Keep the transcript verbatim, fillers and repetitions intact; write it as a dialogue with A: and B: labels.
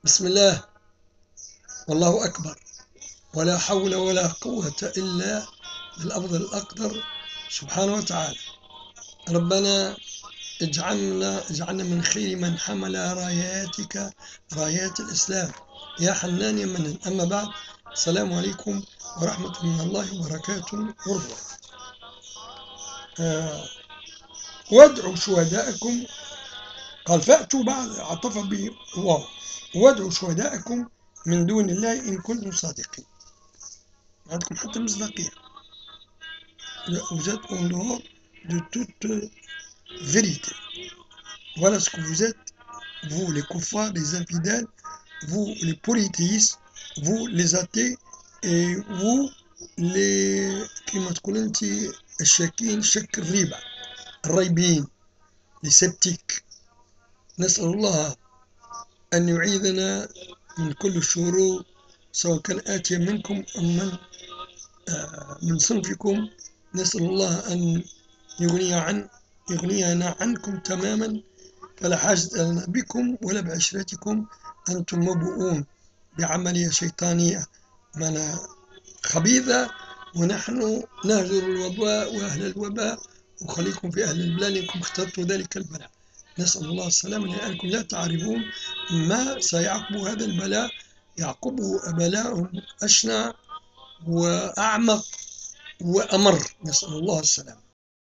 A: بسم الله، والله أكبر، ولا حول ولا قوة إلا بالأفضل الأقدر سبحانه وتعالى. ربنا اجعلنا اجعلنا من خير من حمل راياتك، رايات الإسلام، يا حنان يا منان. أما بعد، السلام عليكم ورحمة من الله وبركاته ورضوانه. آه وادعوا شهداءكم، قال فأتوا بعد عطف به واو، وادعوا شهداءكم من دون الله إن كنتم صادقين. عندكم حتى مصداقية. Vous êtes en dehors de toute vérité. Voilà ce que vous êtes, vous les kuffars, les infidèles, vous les polythéistes, vous les athées, et vous les كما تقول انت الشاكين شك الريبة، الرايبين، les sceptiques. نسأل الله أن يعيذنا من كل الشرور، سواء كان آتيا منكم أم من آه من صنفكم. نسأل الله أن يغني عن يغنينا عنكم تماما، فلا حاجة لنا بكم ولا بعشرتكم. أنتم مبؤون بعملية شيطانية من خبيثة، ونحن نهجر الوباء وأهل الوباء، وخليكم في أهل البلاء لأنكم اخترتوا ذلك البلاء. نسأل الله السلامة، لأنكم لا تعرفون ما سيعقب هذا البلاء. يعقبه بلاء أشنع وأعمق وأمر. نسأل الله السلامة.